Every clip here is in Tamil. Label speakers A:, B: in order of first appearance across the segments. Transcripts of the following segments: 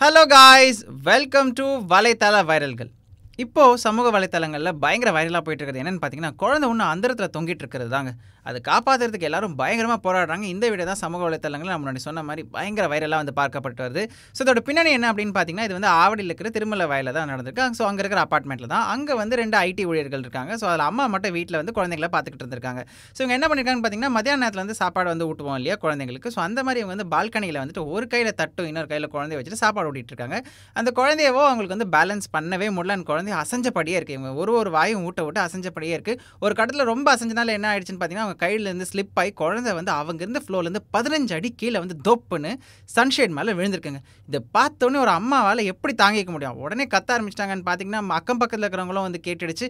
A: Hello guys, welcome to வலைத்தள வைரல்கள். இப்போ சமூக வலைத்தளங்கள்ல பயங்கர வைரலா போயிட்டு இருக்குது என்னன்னு பாத்தீங்கன்னா குழந்தை ஒண்ணு அந்தரத்துல தொங்கிட்டு இருக்குது தாங்க. அது காப்பாத்துறதுக்கு எல்லாரும் பயங்கரமா போராடுறாங்க. இந்த வீடியோ தான் சமூக வலைத்தளங்கள்ல நான் முன்னாடி சொன்ன மாதிரி பயங்கர வைரலா வந்து பார்க்கப்பட்டு வருது. ஸோ இதோட பின்னணி என்ன அப்படின்னு பார்த்தீங்கன்னா இது வந்து ஆவடியில் இருக்கிற திருமலை வயலில் தான் நடந்திருக்கு. ஸோ அங்கே இருக்கிற அப்பார்ட்மெண்ட்டில் தான் அங்கே வந்து 2 ஐடி ஊழியர்கள் இருக்காங்க. ஸோ அதில் அம்மா மட்டும் வீட்டில் வந்து குழந்தைங்களை பார்த்துக்கிட்டு இருந்திருக்காங்க. ஸோ இவங்க என்ன பண்ணியிருக்காங்கன்னு பார்த்தீங்கன்னா மதியான நேரத்தில் வந்து சாப்பாடு வந்து ஊட்டுவோம் இல்லையா குழந்தைங்களுக்கு. ஸோ அந்த மாதிரி இவங்க வந்து பால்கனியில் வந்துட்டு ஒரு கையில் தட்டும் இன்னொரு கையில் குழந்தைய வச்சுட்டு சாப்பாடு ஊட்டிட்டு இருக்காங்க. அந்த குழந்தையவோ அவங்களுக்கு வந்து பேலன்ஸ் பண்ணவே முடியல. அந்த குழந்தைய அசைஞ்சபடியே இருக்குது. இவங்க ஒரு வாயும் ஊட்ட அசைஞ்சபடியே இருக்குது. ஒரு கட்டத்தில் ரொம்ப அசைஞ்சனால என்ன ஆயிடுச்சுன்னு பார்த்தீங்கன்னா அவங்க கையிலேருந்து ஸ்லிப் ஆகி குழந்தை வந்து அவங்க இருந்த ஃப்ளோர்லேருந்து 15 அடி கீழே வந்து தொப்புன்னு சன்ஷேட் மேலே விழுந்திருக்குங்க. இதை பார்த்தோன்னே ஒரு அம்மாவால் எப்படி தாங்கிக்க முடியும்? உடனே கத்த ஆரம்பிச்சிட்டாங்கன்னு பார்த்தீங்கன்னா அக்கம் பக்கத்தில் இருக்கிறவங்களும் வந்து கேட்டுடுச்சு.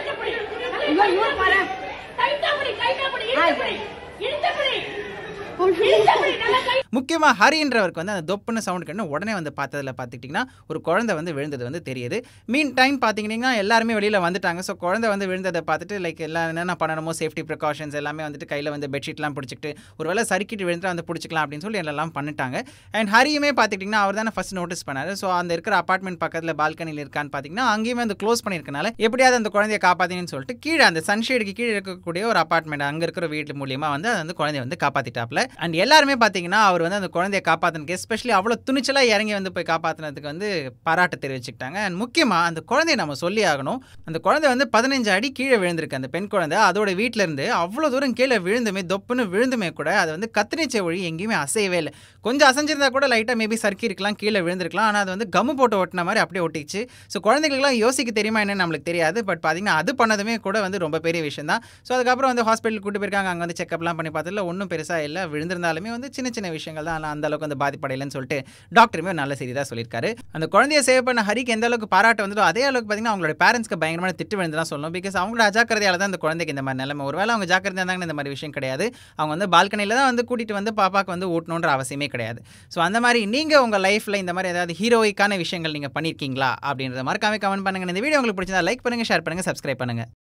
A: முக்கியமாக ஹரின்றவருக்கு வந்து அந்த தொப்புன்னு சவுண்ட் கேட்டு உடனே வந்து பார்த்ததில் பார்த்துக்கிட்டிங்கன்னா ஒரு குழந்தை வந்து விழுந்தது வந்து தெரியுது. மீன் டைம் பார்த்திங்கன்னா எல்லாருமே வெளியில் வந்துட்டாங்க. ஸோ குழந்தை வந்து விழுந்ததை பார்த்துட்டு லைக் எல்லாம் என்னென்ன பண்ணணுமோ சேஃப்டி ப்ரிகாஷன்ஸ் எல்லாமே வந்துட்டு கையில் வந்து பெட்ஷீட்லாம் பிடிச்சிக்கிட்டு ஒரு வேளை சறுக்கிட்டு விழுந்துட்டு வந்து பிடிச்சிக்கலாம் அப்படின்னு சொல்லி எல்லாம் பண்ணிட்டாங்க. அண்ட் ஹரியுமே பார்த்துக்கிட்டிங்கன்னா அவர் தானே ஃபஸ்ட் நோட்டீஸ் பண்ணார். ஸோ அந்த இருக்கிற அப்பார்ட்மெண்ட் பக்கத்தில் பால்கனியில் இருக்கான்னு பார்த்தீங்கன்னா அங்கேயுமே அந்த க்ளோஸ் பண்ணியிருக்கனால எப்படியாவது அந்த குழந்தையை காப்பாற்றினு சொல்லிட்டு கீழே அந்த சன்ஷேடுக்கு கீழே இருக்கக்கூடிய ஒரு அப்பார்ட்மெண்ட் அங்கே இருக்கிற வீட்டு மூலியமாக வந்து அது வந்து குழந்தைய வந்து காப்பாற்றிட்டாப்ல. அண்ட் எல்லாருமே பார்த்தீங்கன்னா அவர் வந்து அந்த குழந்தைய காப்பாற்றினதுக்கு எஸ்பெஷலி அவ்வளோ துணிச்சலாக இறங்கி வந்து போய் காப்பாற்றினதுக்கு வந்து பாராட்டு தெரிவிச்சுக்கிட்டாங்க. அண்ட் முக்கியமாக அந்த குழந்தைய நம்ம சொல்லி ஆகணும். அந்த குழந்தை வந்து 15 அடி கீழே விழுந்திருக்கு. அந்த பெண் குழந்தை அதோட வீட்டில் இருந்து அவ்வளோ தூரம் கீழே விழுந்துமே தொப்புன்னு விழுந்துமே கூட அது வந்து கத்திரிச்ச ஒழி எங்கேயுமே அசையவே இல்லை. கொஞ்சம் அசைஞ்சிருந்தா கூட லைட்டாக மேபி சறுக்கி இருக்கலாம், கீழே விழுந்திருக்கலாம். ஆனால் அது வந்து கம்மு போட்டு ஒட்டின மாதிரி அப்படியே ஒட்டிச்சு. ஸோ குழந்தைகளுக்குலாம் யோசிக்க தெரியுமா என்னன்னு நம்மளுக்கு தெரியாது. பட் பார்த்தீங்கன்னா அது பண்ணதுமே கூட வந்து ரொம்ப பெரிய விஷயம் தான். ஸோ அதுக்கப்புறம் வந்து ஹாஸ்பிட்டல் கூட்டு போயிருக்காங்க. அங்கே வந்து செக்அப்லாம் பண்ணி பார்த்ததில்ல ஒன்றும் பெருசாக இல்லை. விழுந்திருந்தாலுமே வந்து சின்ன சின்ன விஷயங்கள் தான், அந்த அளவுக்கு வந்து பாதிப்படையிலன்னு சொல்லிட்டு டாக்டருமே நல்ல செய்தி தான் சொல்லியிருக்காரு. அந்த குழந்தைய சேவ் பண்ண ஹரிக்கு எந்த அளவுக்கு பாராட்டு வந்து அதே அளவுக்கு பார்த்தீங்கன்னா அவங்களோட பேரண்ட்ஸ்க்கு பயங்கரமான திட்டு விழுந்து தான் சொல்லணும். பிகாஸ் அவங்களோட அஜாக்கிரதையால தான் அந்த குழந்தைக்கு இந்த மாதிரி நிலைமை. ஒருவேளை அவங்க ஜாக்கிரதையாக இருந்தாங்கன்னு இந்த மாதிரி விஷயம் கிடையாது. அவங்க வந்து பால்கனியில் தான் வந்து கூட்டிகிட்டு வந்து பாப்பாக்கு வந்து ஊட்டணுன்ற அவசியமே கிடையாது. ஸோ அந்த மாதிரி நீங்கள் உங்கள் லைஃப்பில் இந்த மாதிரி ஏதாவது ஹீரோயிக்கான விஷயங்கள் நீங்கள் பண்ணியிருக்கீங்களா அப்படின்றத மறக்காம கமெண்ட் பண்ணுங்கள். இந்த வீடியோ உங்களுக்கு பிடிச்சதா லைக் பண்ணுங்கள், ஷேர் பண்ணுங்கள், சப்ஸ்கிரைப் பண்ணுங்கள்.